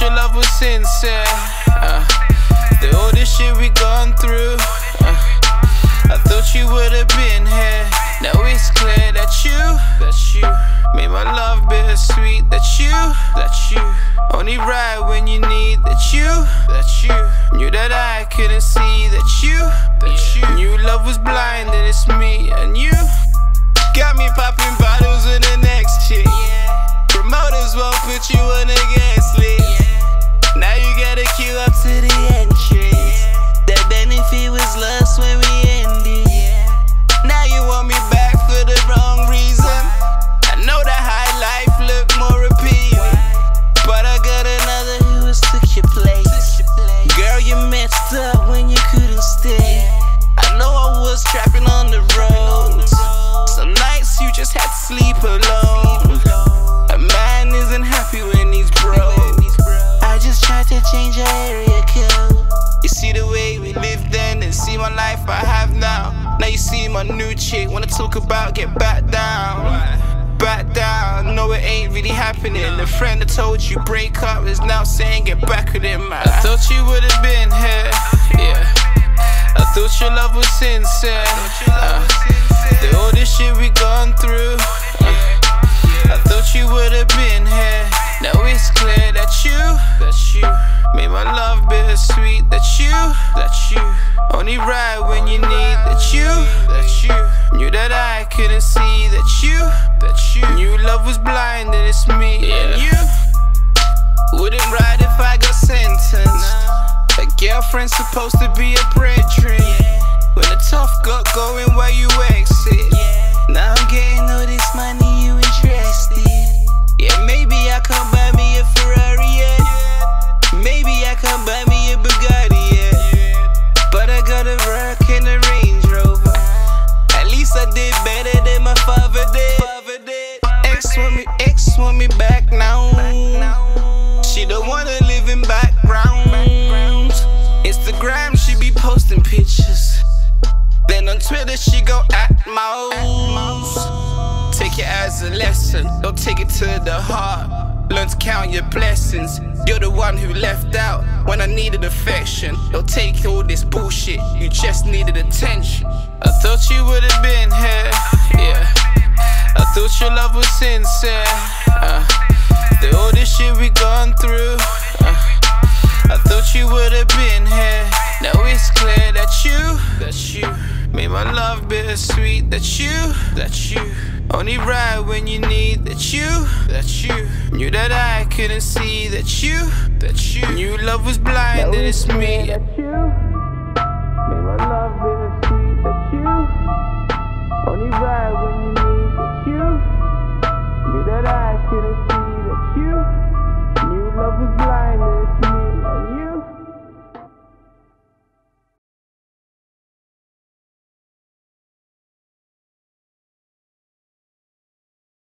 your love was sincere. All this shit we gone through. I thought you would've been here. Now it's clear that you made my love bittersweet. That you only ride when you need. That you knew that I couldn't see. That you knew love was blind and it's me and you. Got me popping bottles with the next chick. Promoters won't put you on the guest list. Now you gotta queue up to the entrance. That benefit was lost when we ended. Now you want me back for the wrong reason. I know that high life look more appealing, but I got another who has took your place. Girl, you messed up when you couldn't stay. I know I was trapping on the roads. Some nights you just had to sleep alone. A man isn't happy when he's broke. I just tried to change your area code. You see the way we lived then and see my life I have now. Now you see my new chick, wanna talk about get back down. Back down, no it ain't really happening. The friend that told you break up is now saying get back with him. I thought you would've been here, yeah. I thought your love was sincere. All this shit we gone through. I thought you would've been here. Now it's clear that you made my love bittersweet. That you only ride when you need. That you knew that I couldn't see. That you knew love was blind and it's me and you. Wouldn't ride if I got sentenced. A girlfriend's supposed to be a brethren. When the tough got going, where you exit. Now I'm getting all this money, you interested? Yeah, maybe I can buy me a Ferrari, yeah. Maybe I can buy me a Bugatti, yeah. But I got a Rock and a Range Rover. At least I did better than my father did. Ex want me back now. She don't wanna live in backgrounds. Instagram, she be posting pictures. Then on Twitter, she go act mouse. Take it as a lesson, don't take it to the heart. Learn to count your blessings. You're the one who left out when I needed affection. Don't take all this bullshit, you just needed attention. I thought you would've been here, yeah. I thought your love was sincere. All this shit we gone through. I thought you would've been here. Now it's clear that you made my love bittersweet. That you only ride when you need. That you knew that I couldn't see. That you knew love was blind and it's me.